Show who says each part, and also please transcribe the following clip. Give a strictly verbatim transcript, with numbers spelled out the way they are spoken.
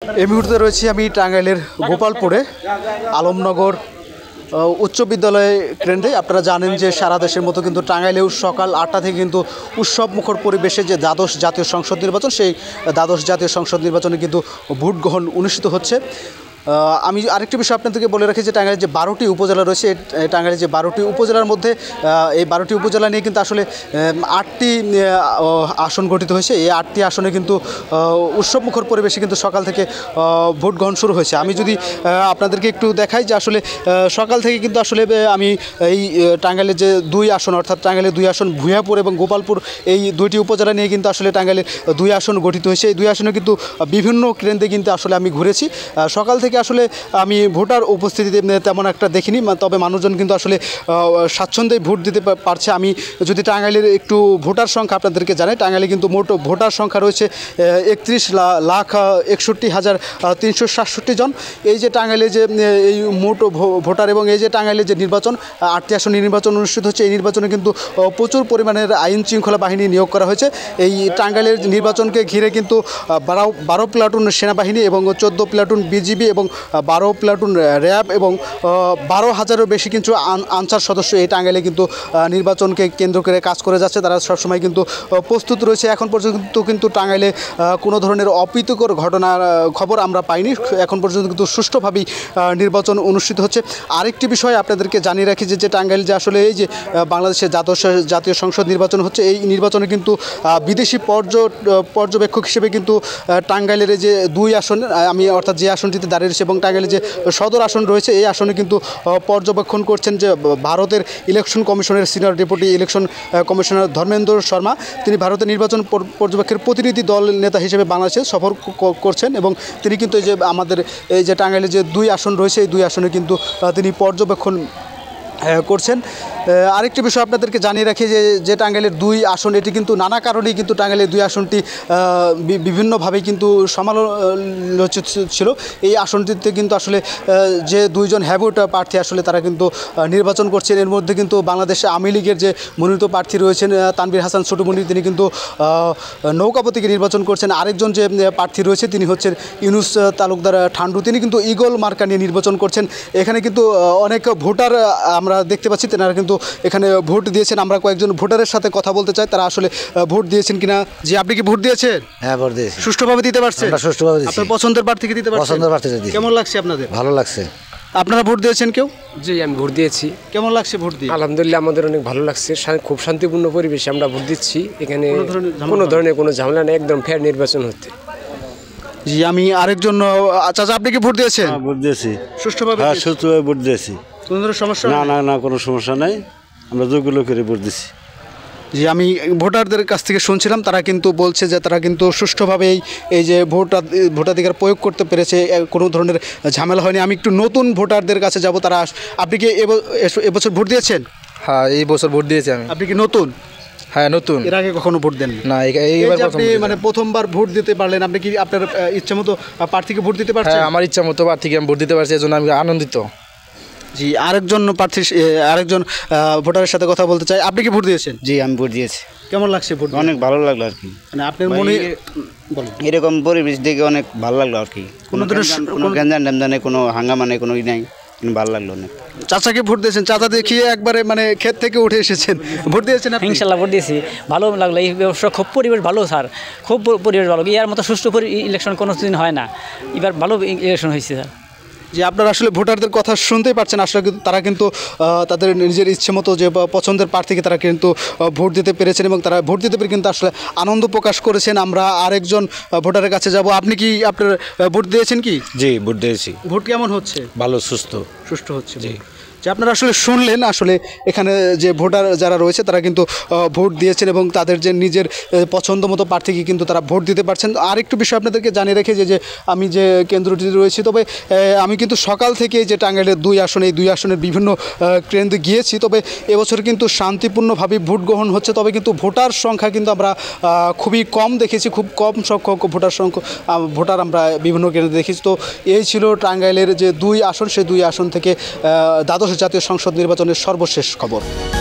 Speaker 1: এই মুহূর্তে রয়েছি আমি টাঙ্গাইলের গোপালপুরে আলমনগর উচ্চ বিদ্যালয় কেন্দ্রে। আপনারা জানেন যে সারা দেশের মতো কিন্তু টাঙ্গাইলেও সকাল আটটা থেকে কিন্তু উৎসব মুখর পরিবেশে যে দ্বাদশ জাতীয় সংসদ নির্বাচন, সেই দ্বাদশ জাতীয় সংসদ নির্বাচনে কিন্তু ভোট গ্রহণ অনুষ্ঠিত হচ্ছে। আমি আরেকটি বিষয় আপনাদেরকে বলে রাখি যে টাঙ্গাইলের যে বারোটি উপজেলা রয়েছে, টাঙ্গাইলের যে বারোটি উপজেলার মধ্যে এই বারোটি উপজেলা নিয়ে কিন্তু আসলে আটটি আসন গঠিত হয়েছে। এই আটটি আসনে কিন্তু উৎসবমুখর পরিবেশে কিন্তু সকাল থেকে ভোট গ্রহণ শুরু হয়েছে। আমি যদি আপনাদেরকে একটু দেখাই যে আসলে সকাল থেকে কিন্তু আসলে আমি এই টাঙ্গাইলের যে দুই আসন, অর্থাৎ টাঙ্গাইলের দুই আসন ভূঁইয়াপুর এবং গোপালপুর, এই দুইটি উপজেলা নিয়ে কিন্তু আসলে টাঙ্গাইলের দুই আসন গঠিত হয়েছে। এই দুই আসনে কিন্তু বিভিন্ন কেন্দ্রে কিন্তু আসলে আমি ঘুরেছি। সকাল থেকে আসলে আমি ভোটার উপস্থিতিতে তেমন একটা দেখিনি, তবে মানুষজন কিন্তু আসলে স্বাচ্ছন্দ্যে ভোট দিতে পারছে। আমি যদি টাঙ্গাইলের একটু ভোটার সংখ্যা আপনাদেরকে জানাই, টাঙ্গাইলে কিন্তু মোট ভোটার সংখ্যা রয়েছে একত্রিশ লাখ একষট্টি হাজার তিনশো সাতষট্টি জন। এই যে টাঙ্গাইলে যে এই মোট ভোটার এবং এই যে টাঙ্গাইলে যে নির্বাচন, আটটি আসনে নির্বাচন অনুষ্ঠিত হচ্ছে, এই নির্বাচনে কিন্তু প্রচুর পরিমাণের আইন শৃঙ্খলা বাহিনী নিয়োগ করা হয়েছে। এই টাঙ্গাইলের নির্বাচনকে ঘিরে কিন্তু বারো বারো প্লাটুন সেনাবাহিনী এবং চোদ্দো প্লাটুন বিজিবি এবং বারো প্লাটুন র্যাব এবং বারো হাজারেরও বেশি কিন্তু আনসার সদস্য এই টাঙ্গাইলে কিন্তু নির্বাচনকে কেন্দ্র করে কাজ করে যাচ্ছে। তারা সবসময় কিন্তু প্রস্তুত রয়েছে। এখন পর্যন্ত কিন্তু টাঙ্গাইলে কোনো ধরনের অপ্রীতিকর ঘটনার খবর আমরা পাইনি। এখন পর্যন্ত কিন্তু সুষ্ঠুভাবেই নির্বাচন অনুষ্ঠিত হচ্ছে। আরেকটি বিষয় আপনাদেরকে জানিয়ে রাখি যে যে টাঙ্গাইল যে আসলে এই যে বাংলাদেশের দ্বাদশ জাতীয় সংসদ নির্বাচন হচ্ছে, এই নির্বাচনে কিন্তু বিদেশি পর্য পর্যবেক্ষক হিসেবে কিন্তু টাঙ্গাইলের যে দুই আসন, আমি অর্থাৎ যে আসনটিতে দাঁড়িয়ে রয়েছে এবং টাঙ্গাইলে যে সদর আসন রয়েছে, এই আসনে কিন্তু পর্যবেক্ষণ করছেন যে ভারতের ইলেকশন কমিশনের senior deputy election commissioner Dharmendra Sharma. তিনি ভারতের নির্বাচন পর্যবেক্ষকের প্রতিনিধি দল নেতা হিসেবে বাংলাদেশে সফর করছেন এবং তিনি কিন্তু এই যে আমাদের এই যে টাঙ্গাইলে যে দুই আসন রয়েছে, এই দুই আসনে কিন্তু তিনি পর্যবেক্ষণ করছেন। আরেকটি বিষয় আপনাদেরকে জানিয়ে রাখি যে যে টাঙ্গাইলের দুই আসন, এটি কিন্তু নানা কারণেই কিন্তু টাঙ্গাইলের দুই আসনটি বিভিন্নভাবেই কিন্তু সমালোচিত ছিল। এই আসনটিতে কিন্তু আসলে যে দুইজন হ্যাভোট প্রার্থী আসলে তারা কিন্তু নির্বাচন করছেন। এর মধ্যে কিন্তু বাংলাদেশে আওয়ামী লীগের যে মনোনীত প্রার্থী রয়েছেন তানভীর হাসান ছোট মনির, তিনি কিন্তু নৌকাপা থেকে নির্বাচন করছেন। আরেকজন যে প্রার্থী রয়েছে তিনি হচ্ছেন ইউনুস তালুকদার ঠান্ডু, তিনি কিন্তু ঈগল মার্কা নিয়ে নির্বাচন করছেন। এখানে কিন্তু অনেক ভোটার আমরা দেখতে পাচ্ছি, তেনারা কিন্তু এখানে ভোট দিয়েছেন। আমরা কয়েকজন ভোটারের সাথে কথা বলতে চাই, তারা আসলে ভোট দিয়েছেন কিনা। জি, আপনি কি ভোট দিয়েছেন?
Speaker 2: হ্যাঁ, ভোট দিয়েছি।
Speaker 1: সুষ্ঠুভাবে দিতে পারছেন?
Speaker 2: সুষ্ঠুভাবে দিয়েছি।
Speaker 1: আপনার পছন্দের প্রার্থীকে দিতে পারছেন?
Speaker 2: পছন্দের প্রার্থীকে দিয়েছি।
Speaker 1: কেমন লাগছে আপনাদের?
Speaker 2: ভালো লাগছে।
Speaker 1: আপনারা ভোট দিয়েছেন কেউ?
Speaker 3: জি, আমি ভোট দিয়েছি।
Speaker 1: কেমন লাগছে ভোট দিয়ে?
Speaker 3: আলহামদুলিল্লাহ, আমাদের অনেক ভালো লাগছে। খুব শান্তিপূর্ণ পরিবেশে আমরা ভোট দিচ্ছি। এখানে কোনো ধরনের কোনো ঝামেলা নেই, একদম ফেয়ার নির্বাচন হচ্ছে।
Speaker 1: জি, আমি আরেকজন। আচ্ছা, আপনি কি ভোট দিয়েছেন?
Speaker 2: ভোট দিয়েছি
Speaker 1: সুষ্ঠুভাবে?
Speaker 2: হ্যাঁ, সুষ্ঠুভাবে ভোট দিয়েছি।
Speaker 1: কোনো ধরনের সমস্যা?
Speaker 2: না না না, কোনো সমস্যা নাই, আমরা যোগ্য লোকেরই ভোট দিচ্ছি।
Speaker 1: জি, আমি ভোটারদের কাছ থেকে শুনছিলাম, তারা কিন্তু বলছে যে তারা কিন্তু সুষ্ঠুভাবেই এই যে ভোট ভোটাধিকার প্রয়োগ করতে পেরেছে, কোনো ধরনের ঝামেলা হয়নি। আমি একটু নতুন ভোটারদের কাছে যাব। তারা, আপনি কি এবছর ভোট দিয়েছেন?
Speaker 4: হ্যাঁ, এই বছর ভোট দিয়েছি আমি।
Speaker 1: আপনি কি নতুন?
Speaker 4: হ্যাঁ, নতুন।
Speaker 1: এর আগে কখনো ভোট দেন
Speaker 4: না? এইবার
Speaker 1: আপনি মানে প্রথমবার ভোট দিতে পারলেন। আপনি কি আপনার ইচ্ছা মতো প্রার্থীকে ভোট দিতে পারছেন?
Speaker 4: হ্যাঁ, আমার ইচ্ছা মতো প্রার্থীকে আমি ভোট দিতে পারছি, এজন্য আমি আনন্দিত।
Speaker 1: জি, আরেকজন প্রার্থী, আরেকজন ভোটারের সাথে কথা বলতে চাই। আপনি কি ভোট দিয়েছেন?
Speaker 2: জি, আমি ভোট দিয়েছি।
Speaker 1: কেমন লাগছে ভোট?
Speaker 2: অনেক ভালো লাগলো আর কি।
Speaker 1: মানে আপনার মনে
Speaker 2: এরকম পরিবেশ দেখে অনেক ভালো লাগলো আর কি। কোনো কোনো গ্যাঞ্জাম ট্যাঞ্জাম নেই, কোনো হাঙ্গামা নেই, কোনো ই নাই, ভালো লাগলো অনেক।
Speaker 1: চাচাকে ভোট দিয়েছেন? চাচা দেখিয়ে একবারে মানে ক্ষেত থেকে উঠে এসেছেন, ভোট দিয়েছেন?
Speaker 5: ইনশাল্লাহ ভোট দিয়েছি, ভালো লাগলো। এই ব্যবসা খুব পরিবেশ ভালো স্যার, খুব পরিবেশ ভালো। ইয়ার মতো সুষ্ঠু ইলেকশন কোনো দিন হয় না, এবার ভালো ইলেকশন হয়েছে স্যার।
Speaker 1: যে আপনারা আসলে ভোটারদের কথা শুনতেই পারছেন, আসলে কিন্তু তারা কিন্তু তাদের নিজের ইচ্ছে মতো যে পছন্দের প্রার্থীকে তারা কিন্তু ভোট দিতে পেরেছেন এবং তারা ভোট দিতে পেরে কিন্তু আসলে আনন্দ প্রকাশ করেছেন। আমরা আরেকজন ভোটারের কাছে যাব। আপনি কি আপনার ভোট দিয়েছেন কি?
Speaker 2: জি, ভোট দিয়েছি।
Speaker 1: ভোট কেমন হচ্ছে?
Speaker 2: ভালো, সুস্থ
Speaker 1: সুষ্ঠু হচ্ছে। জি, যে আপনারা আসলে শুনলেন, আসলে এখানে যে ভোটার যারা রয়েছে তারা কিন্তু ভোট দিয়েছেন এবং তাদের যে নিজের পছন্দ মতো প্রার্থীকে কিন্তু তারা ভোট দিতে পারছেন। আরেকটু বিষয় আপনাদেরকে জানিয়ে রেখে যে যে আমি যে কেন্দ্রটি রয়েছি, তবে আমি কিন্তু সকাল থেকে যে টাঙ্গাইলের দুই আসনে এই দুই আসনের বিভিন্ন কেন্দ্রে গিয়েছি, তবে এবছর কিন্তু শান্তিপূর্ণভাবে ভোট গ্রহণ হচ্ছে। তবে কিন্তু ভোটার সংখ্যা কিন্তু আমরা খুবই কম দেখেছি, খুব কম সংখ্যক ভোটার সংখ্যক ভোটার আমরা বিভিন্ন কেন্দ্রে দেখেছি। তো এই ছিল টাঙ্গাইলের যে দুই আসন, সেই দুই আসন থেকে দ্বাদশ জাতীয় সংসদ নির্বাচনের সর্বশেষ খবর।